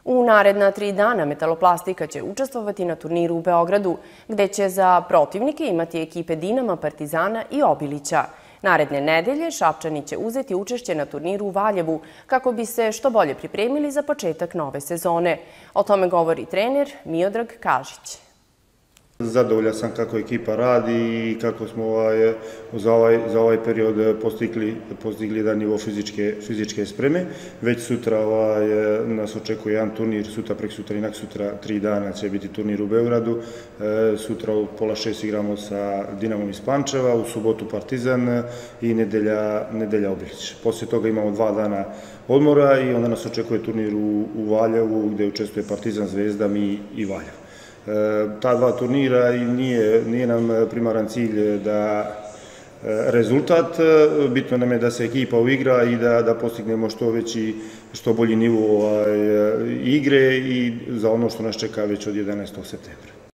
U naredna 3 dana Metaloplastika će učestvovati na turniru u Beogradu, gde će za protivnike imati ekipe Dinama, Partizana i Obilića. Naredne nedelje Šapčani će uzeti učešće na turniru u Valjevu kako bi se što bolje pripremili za početak nove sezone. O tome govori trener Miodrag Kažić. Zadovoljan sam kako ekipa radi i kako smo za ovaj period postigli jedan nivo fizičke spreme. Već sutra nas očekuje jedan turnir, sutra, preksutra i naksutra 3 dana će biti turnir u Beogradu. Sutra u 5:30 igramo sa Dinamom iz Pančeva, u subotu Partizan i nedelja Obilić. Poslije toga imamo 2 dana odmora i onda nas očekuje turnir u Valjevu gde učestvuje Partizan, Zvezda, mi i Valjevo. Ta 2 turnira i nije nam primaran cilj da rezultat, bitno nam je da se ekipa uigra i da postignemo što veći, što bolji nivo igre i za ono što nas čeka već od 11. septembra.